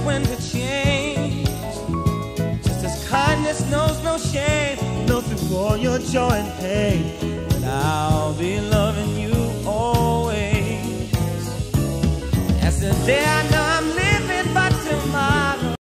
when to change. Just as kindness knows no shame, know through all your joy and pain that I'll be loving you always. As the day I know